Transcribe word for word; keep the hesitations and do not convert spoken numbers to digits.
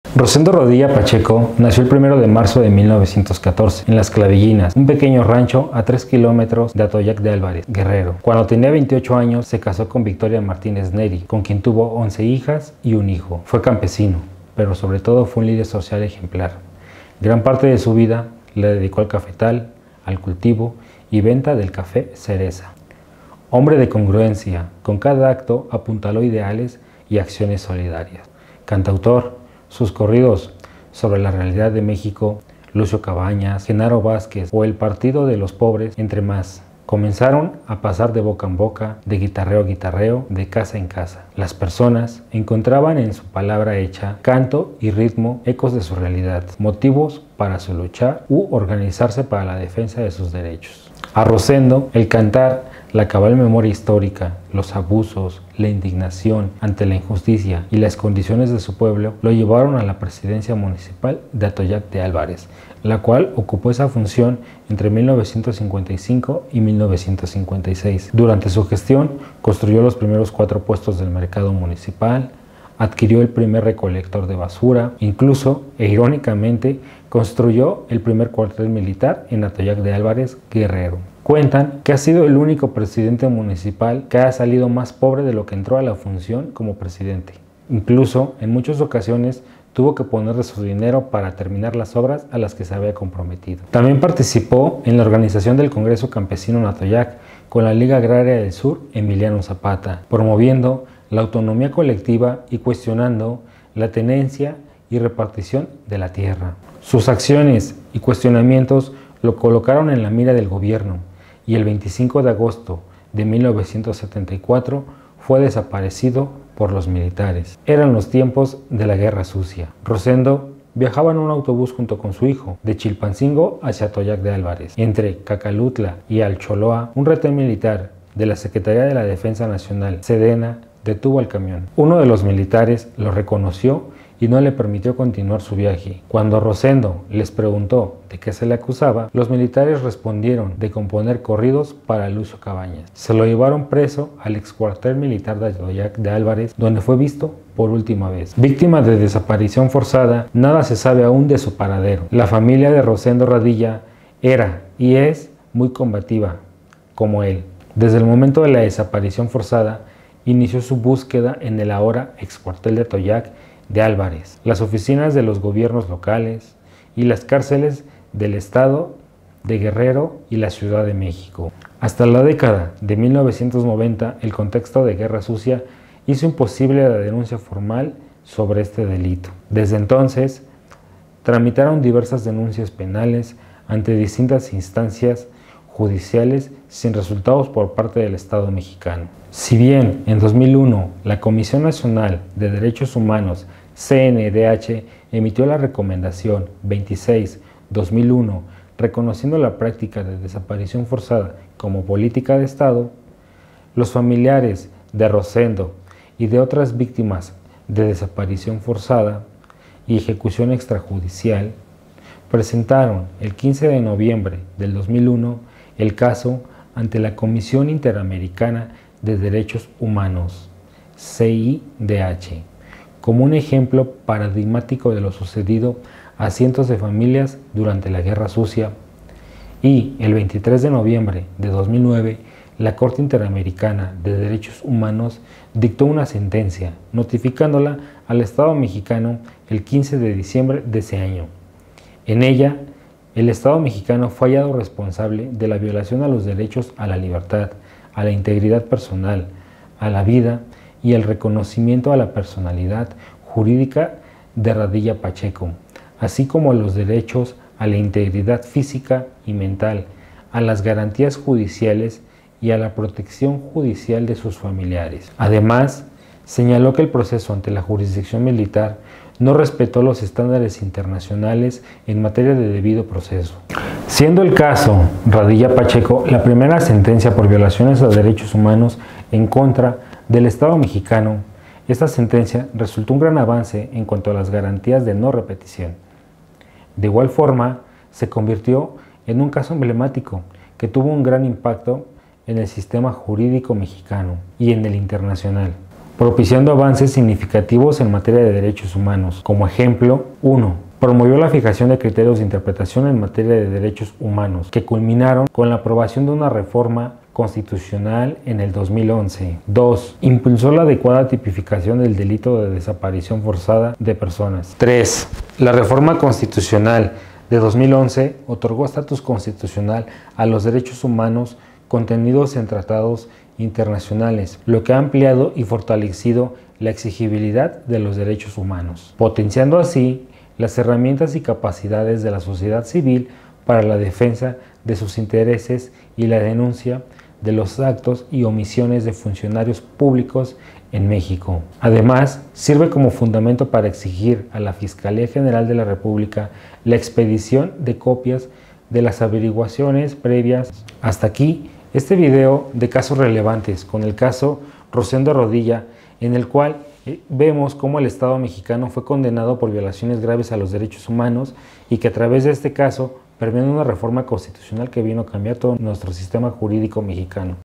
Rosendo Rodilla Pacheco nació el primero de marzo de mil novecientos catorce en Las Clavellinas, un pequeño rancho a tres kilómetros de Atoyac de Álvarez, Guerrero. Cuando tenía veintiocho años se casó con Victoria Martínez Neri, con quien tuvo once hijas y un hijo. Fue campesino, pero sobre todo fue un líder social ejemplar. Gran parte de su vida la dedicó al cafetal, al cultivo y venta del café cereza. Hombre de congruencia, con cada acto apuntaló ideales y acciones solidarias. Cantautor, sus corridos sobre la realidad de México, Lucio Cabañas, Genaro Vázquez o El Partido de los Pobres, entre más, comenzaron a pasar de boca en boca, de guitarreo a guitarreo, de casa en casa. Las personas encontraban en su palabra hecha, canto y ritmo, ecos de su realidad, motivos para su luchar u organizarse para la defensa de sus derechos. A Rosendo, el cantar la cabal memoria histórica, los abusos, la indignación ante la injusticia y las condiciones de su pueblo lo llevaron a la presidencia municipal de Atoyac de Álvarez, la cual ocupó esa función entre mil novecientos cincuenta y cinco y mil novecientos cincuenta y seis. Durante su gestión construyó los primeros cuatro puestos del mercado municipal, adquirió el primer recolector de basura, incluso e irónicamente construyó el primer cuartel militar en Atoyac de Álvarez, Guerrero. Cuentan que ha sido el único presidente municipal que ha salido más pobre de lo que entró a la función como presidente. Incluso, en muchas ocasiones, tuvo que poner de su dinero para terminar las obras a las que se había comprometido. También participó en la organización del Congreso Campesino en Atoyac con la Liga Agraria del Sur Emiliano Zapata, promoviendo la autonomía colectiva y cuestionando la tenencia y repartición de la tierra. Sus acciones y cuestionamientos lo colocaron en la mira del gobierno y el veinticinco de agosto de mil novecientos setenta y cuatro fue desaparecido por los militares. Eran los tiempos de la Guerra Sucia. Rosendo viajaba en un autobús junto con su hijo de Chilpancingo hacia Atoyac de Álvarez. Entre Cacalutla y Alcholoa, un retén militar de la Secretaría de la Defensa Nacional, Sedena, detuvo al camión. Uno de los militares lo reconoció y no le permitió continuar su viaje. Cuando Rosendo les preguntó de qué se le acusaba, los militares respondieron de componer corridos para Lucio Cabañas. Se lo llevaron preso al excuartel militar de Atoyac de Álvarez, donde fue visto por última vez. Víctima de desaparición forzada, nada se sabe aún de su paradero. La familia de Rosendo Rodilla era y es muy combativa, como él. Desde el momento de la desaparición forzada, inició su búsqueda en el ahora excuartel de Atoyac de Álvarez, las oficinas de los gobiernos locales y las cárceles del estado de Guerrero y la Ciudad de México. Hasta la década de mil novecientos noventa, el contexto de Guerra Sucia hizo imposible la denuncia formal sobre este delito. Desde entonces, tramitaron diversas denuncias penales ante distintas instancias judiciales sin resultados por parte del Estado mexicano. Si bien en dos mil uno la Comisión Nacional de Derechos Humanos, C N D H, emitió la recomendación veintiséis barra dos mil uno reconociendo la práctica de desaparición forzada como política de Estado, los familiares de Rosendo y de otras víctimas de desaparición forzada y ejecución extrajudicial presentaron el quince de noviembre del dos mil uno el caso ante la Comisión Interamericana de Derechos Humanos, C I D H, como un ejemplo paradigmático de lo sucedido a cientos de familias durante la Guerra Sucia, y el veintitrés de noviembre de dos mil nueve la Corte Interamericana de Derechos Humanos dictó una sentencia notificándola al Estado mexicano el quince de diciembre de ese año. En ella, el Estado mexicano fue hallado responsable de la violación a los derechos a la libertad, a la integridad personal, a la vida y el reconocimiento a la personalidad jurídica de Rodilla Pacheco, así como a los derechos a la integridad física y mental, a las garantías judiciales y a la protección judicial de sus familiares. Además, señaló que el proceso ante la jurisdicción militar no respetó los estándares internacionales en materia de debido proceso. Siendo el caso Rodilla Pacheco la primera sentencia por violaciones a derechos humanos en contra del Estado mexicano, esta sentencia resultó un gran avance en cuanto a las garantías de no repetición. De igual forma, se convirtió en un caso emblemático que tuvo un gran impacto en el sistema jurídico mexicano y en el internacional, propiciando avances significativos en materia de derechos humanos. Como ejemplo, uno. Promovió la fijación de criterios de interpretación en materia de derechos humanos, que culminaron con la aprobación de una reforma constitucional en el dos mil once. dos. Impulsó la adecuada tipificación del delito de desaparición forzada de personas. tres. La reforma constitucional de dos mil once otorgó estatus constitucional a los derechos humanos contenidos en tratados internacionales, lo que ha ampliado y fortalecido la exigibilidad de los derechos humanos, potenciando así las herramientas y capacidades de la sociedad civil para la defensa de sus intereses y la denuncia de los actos y omisiones de funcionarios públicos en México. Además, sirve como fundamento para exigir a la Fiscalía General de la República la expedición de copias de las averiguaciones previas. Hasta aquí este video de casos relevantes con el caso Rosendo Rodilla, en el cual vemos cómo el Estado mexicano fue condenado por violaciones graves a los derechos humanos y que a través de este caso permite una reforma constitucional que vino a cambiar todo nuestro sistema jurídico mexicano.